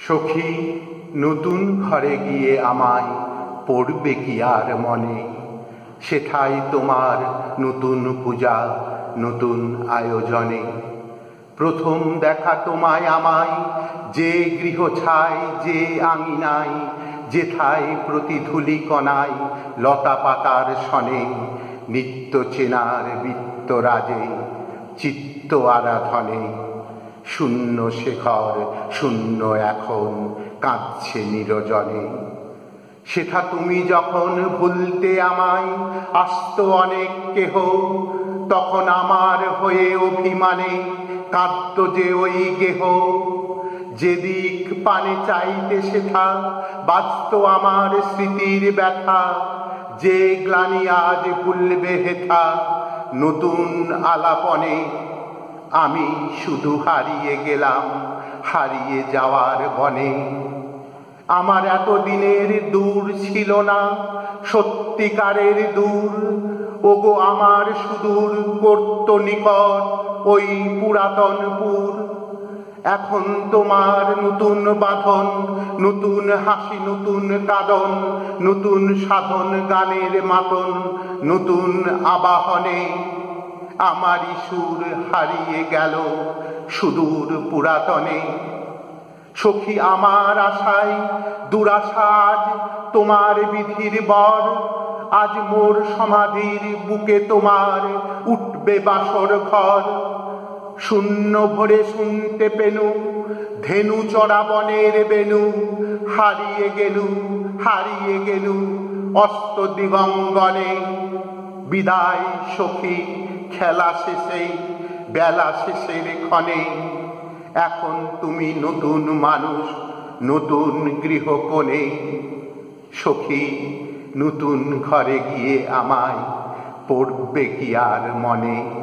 সখী নতুন ঘরে গিয়ে আমায় পড়বে কি আর মনে, সেথায় তোমার নতুন পূজা নতুন আয়োজনে। প্রথম দেখা তোমায় আমায় যে গৃহ ছায়, যে আঙিনায়, যেথায় প্রতিধূলি কণায় লতা পাতার সনে, নিত্য চেনার বৃত্তরাজে চিত্ত আরাধনে। শূন্য শেখর শূন্য এখন কাঁদছে নিরজনে। সেথা তুমি যখন ভুলতে আমায় আসত অনেক কেহ, তখন আমার হয়ে অভিমানে কাঁদত যে ওই গেহ। যেদিক পানে চাইতে সেথা বাঁচত আমার স্মৃতির ব্যথা, যে গ্লানি আজ ভুলবে হেথা নতুন আলাপনে। আমি শুধু হারিয়ে গেলাম হারিয়ে যাওয়ার বনে। আমার এতদিনের দূর ছিল না সত্যিকারের দূর, ওগো আমার সুদূর করত নিকট ওই পুরাতনপুর। এখন তোমার নতুন বাঁধন, নতুন হাসি, নতুন কাঁদন, নতুন সাধন গানের মাতন, নতুন আবাহনে। আমারই সুর হারিয়ে গেল সুদূর পুরাতনে। সখী আমার আশায় দুরাশা আজ তোমার বিধির বর, আজ মোর সমাধির বুকে তোমার উঠবে বাসর ঘর। শূন্য ভরে শুনতে পেনু ধেনু চড়া বনের বেনু, হারিয়ে গেলু হারিয়ে গেলু অস্ত দিগঙ্গনে। বিদায় সখী খেলা শেষে বেলা শেষের ক্ষণে, এখন তুমি নতুন মানুষ নতুন গৃহকোণে। সখী নতুন ঘরে গিয়ে আমায় পড়বে কি আর মনে।